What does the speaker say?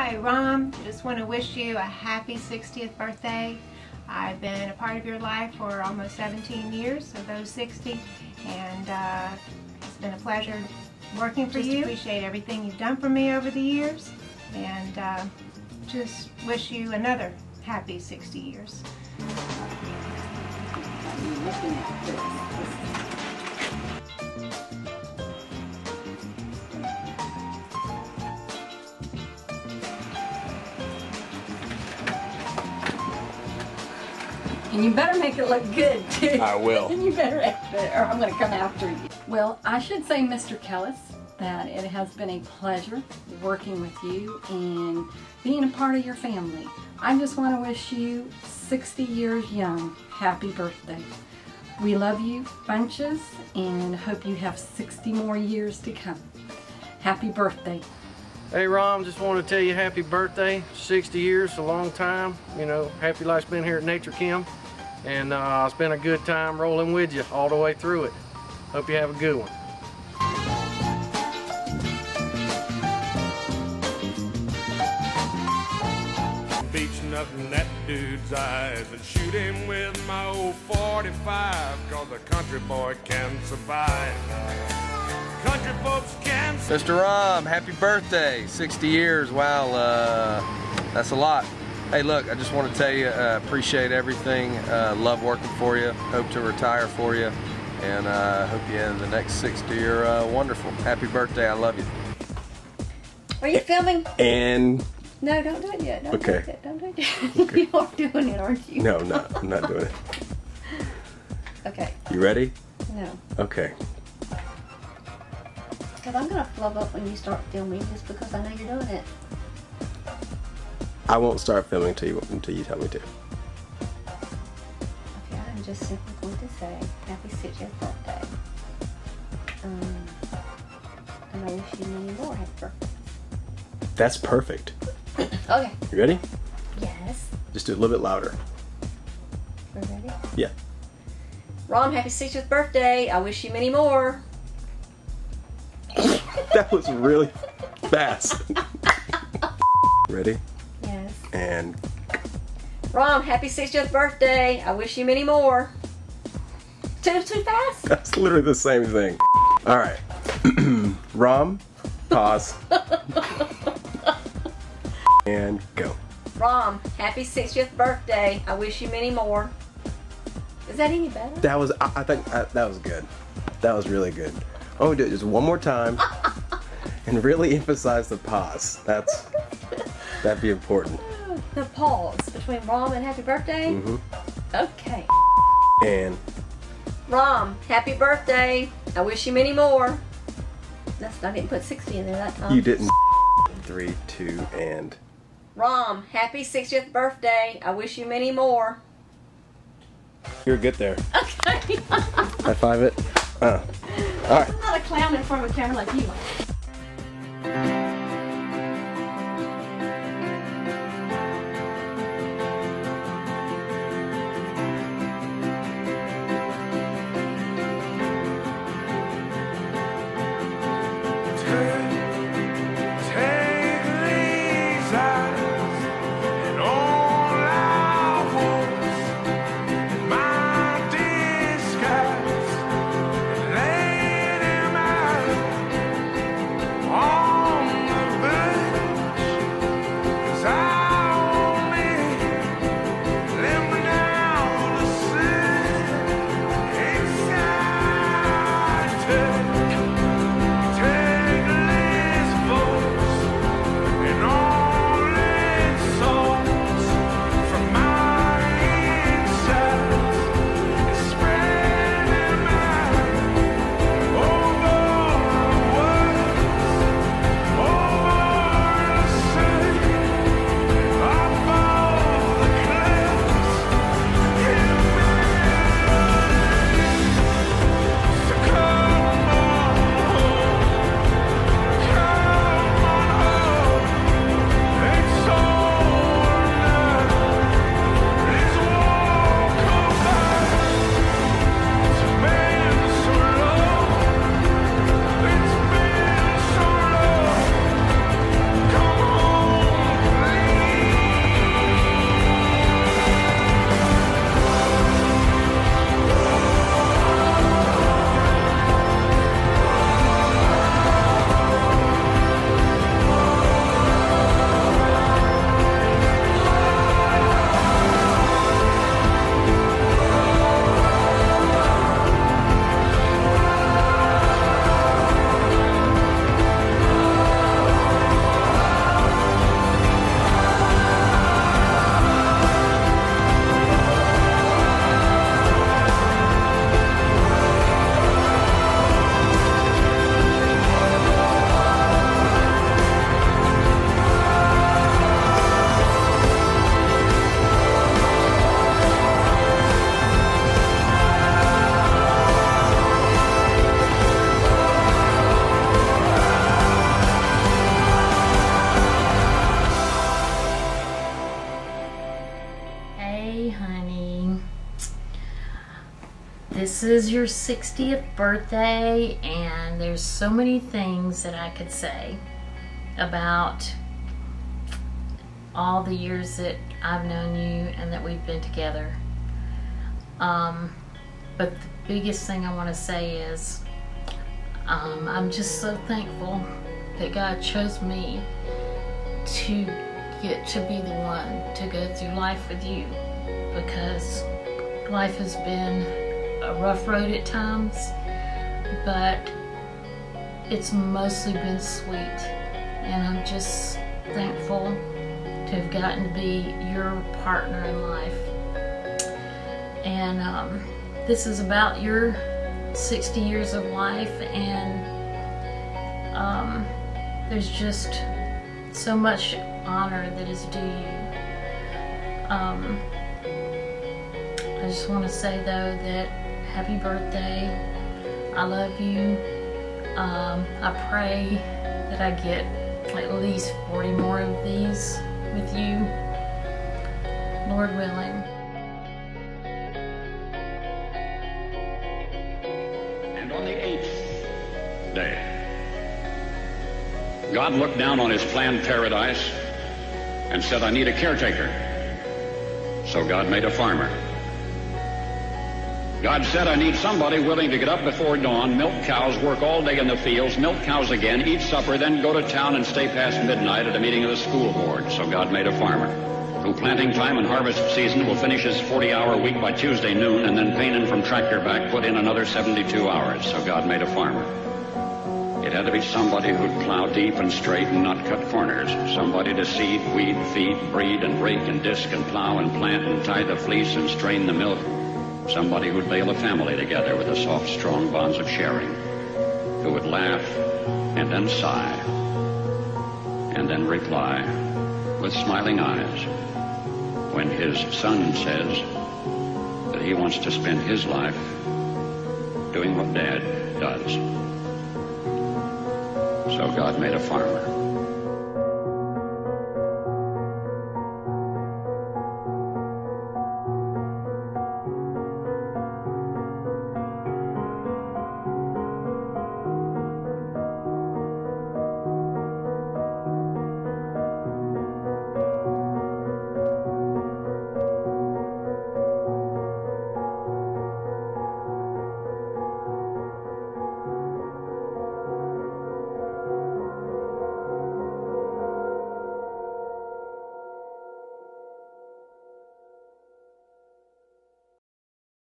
Hi, Rom. Just want to wish you a happy 60th birthday. I've been a part of your life for almost 17 years of those 60, and it's been a pleasure working for you. Appreciate everything you've done for me over the years, and just wish you another happy 60 years. And you better make it look good, too. I will. And you better act it, or I'm going to come after you. Well, I should say, Mr. Kellis, that it has been a pleasure working with you and being a part of your family. I just want to wish you 60 years young. Happy birthday. We love you bunches and hope you have 60 more years to come. Happy birthday. Hey Rom, just want to tell you happy birthday. 60 years, a long time. You know, happy life's been here at Nature Chem. And it's been a good time rolling with you all the way through it. Hope you have a good one. Beaching up in that dude's eyes and shoot him with my old 45, cause a country boy can survive. Country folks can survive. Mr. Rom, happy birthday. 60 years, wow, that's a lot. Hey look, I just want to tell you, appreciate everything, love working for you, hope to retire for you, and hope you end the next 60 are wonderful. Happy birthday, I love you. Are you filming? And... No, don't do it yet. Don't okay. do it. Don't do it yet. Okay. You are doing it, aren't you? No, no, I'm not doing it. Okay. You ready? No. Okay. Because I'm going to flub up when you start filming just because I know you're doing it. I won't start filming until you tell me to. Okay, I'm just simply going to say happy 60th birthday. And I wish you many more happy birthday. That's perfect. Okay. You ready? Yes. Just do it a little bit louder. We're ready? Yeah. Rom, happy 60th birthday. I wish you many more. That was really fast. Ready? Yes. And... Rom, happy 60th birthday. I wish you many more. Too fast? That's literally the same thing. Alright. Rom, pause. And go. Rom, happy 60th birthday. I wish you many more. Is that any better? That was, I think, that was good. That was really good. I'm gonna do it just one more time and really emphasize the pause. That'd be important. The pause between Rom and happy birthday? Mm-hmm. Okay. And Rom, happy birthday. I wish you many more. I didn't put 60 in there that time. you didn't. 3, 2, and... Rom, happy 60th birthday. I wish you many more. You're good there. Okay. High five it. Alright. I'm not a clown in front of a camera like you are. this is your 60th birthday, and there's so many things that I could say about all the years that I've known you and that we've been together. But the biggest thing I want to say is I'm just so thankful that God chose me to get to be the one to go through life with you, because life has been a rough road at times, but it's mostly been sweet, and I'm just thankful to have gotten to be your partner in life. And this is about your 60 years of life, and there's just so much honor that is due you. I just want to say though that happy birthday. I love you. I pray that I get at least 40 more of these with you, Lord willing. And on the 8th day, God looked down on his planned paradise and said, I need a caretaker. So God made a farmer. God said, I need somebody willing to get up before dawn, milk cows, work all day in the fields, milk cows again, eat supper, then go to town and stay past midnight at a meeting of the school board. So God made a farmer who planting time and harvest season will finish his 40-hour week by Tuesday noon, and then painting from tractor back put in another 72 hours. So God made a farmer. It had to be somebody who'd plow deep and straight and not cut corners. Somebody to seed, weed, feed, breed, and rake and disc and plow and plant and tie the fleece and strain the milk. Somebody who'd bail a family together with the soft, strong bonds of sharing. Who would laugh and then sigh and then reply with smiling eyes when his son says that he wants to spend his life doing what Dad does. So God made a farmer.